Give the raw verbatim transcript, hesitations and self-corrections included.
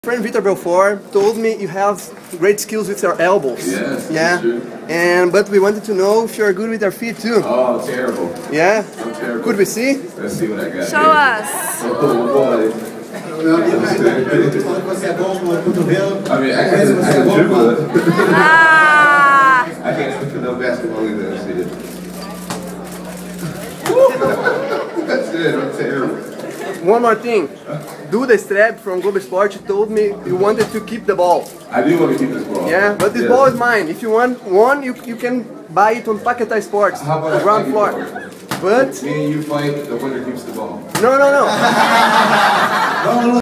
Friend Vitor Belfort told me you have great skills with your elbows. Yes, yeah. that's true. And but we wanted to know if you're good with your feet too. Oh, terrible. Yeah. I'm terrible. Could we see? Let's see what I got. Show here. us. Oh boy. I mean, I can, I can dribble it. Ah! I can't put no basketball either. Let's see it. That's it. I'm terrible. One more thing. Duda Streb from Globo Esporte told me you wanted to keep the ball. I do want to keep this ball. Yeah, but this yes. ball is mine. If you want one, you you can buy it on Paquetá Sports, How about I ground fight floor. you for it? But Me and you fight, the winner keeps the ball. no, no, no.